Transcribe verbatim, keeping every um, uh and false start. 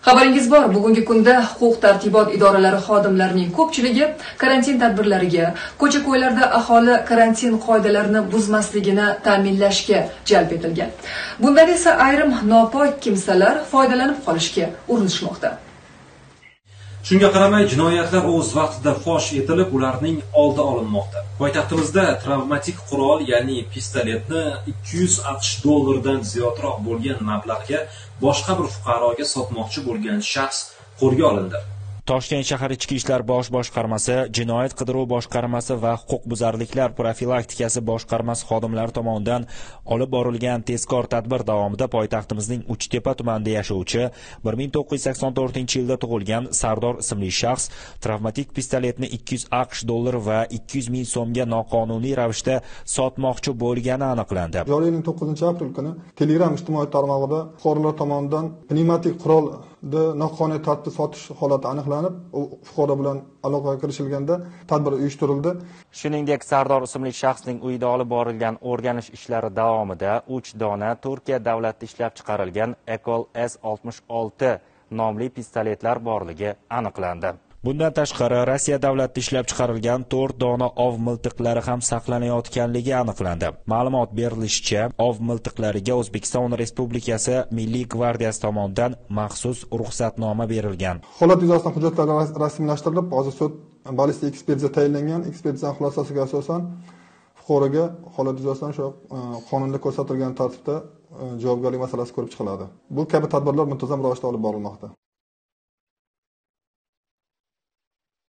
Xabaringiz bor, bugungi kunda huquq-tartibot idoralari xodimlarining ko'pchiligi karantin tadbirlariga, ko'cha-ko'ylarda aholi karantin qoidalarini buzmasligini ta'minlashga jalb etilgan. Bundan esa ayrim nopok kimsalar foydalanib qolishga urinishmoqda. Shunga qaramay, jinoyatlar o'z vaqtida fosh etilib, ularning oldi olinmoqda. Poytaxtimizda travmatik qurol, ya'ni pistoletni ikki yuz aqsh dollardan ziyodroq bo'lgan mablag'ga boshqa bir fuqaroga sotmoqchi bo'lgan shaxs qo'lga olindi. Toshkent shahar Ichki ishlar bosh boshqarmasi, Jinoyat qidiruv boshqarmasi va huquqbuzarliklar profilaktikasi boshqarmasi xodimlari tomonidan olib borilgan tezkor tadbir davomida poytaxtimizning Uchtepa tumanida yashovchi bir ming to'qqiz yuz sakson to'rtinchi yilda tug'ilgan Sardor ismli shaxs travmatik pistoletni ikki yuz aqsh dollar va ikki yuz ming so'mga noqonuniy ravishda sotmoqchi bo'lgani aniqlandi. Joriy yilning to'qqizinchi aprel kuni Telegram ijtimoiy tarmog'ida fuqarolar tomonidan pnevmatik qurolni noqonuniy tartibda sotish holati aniqlanib, u fuqaro bilan aloqaga kirishilganda tadbir uyushtirildi. Shuningdek, Sardor ismli shaxsning uyida olib borilgan o'rganish ishlari davomida uch dona Turkiya davlatida ishlab chiqarilgan Ekol S oltmish olti nomli pistoletlar borligi aniqlandi. Bundan tashqari, Rossiya davlatida ishlab chiqarilgan to'rt dona ov miltiqlari ham saqlanayotganligi aniqlandi. Ma'lumot berilishicha, ov miltiqlariga O'zbekiston Respublikasi Milliy gvardiyasi tomonidan maxsus ruxsatnoma berilgan. Holat yuzasidan hujjatlar rasmiylashtirilib, hozir sud ballistik ekspertiza tayinlangan. Ekspertiza xulosasiga asosan fuqaroga holat yuzasidan shu qonunda ko'rsatilgan tartibda javobgarlik masalasi ko'rib chiqiladi. Bu kabi tadbirlar muntazam ravishda olib borilmoqda.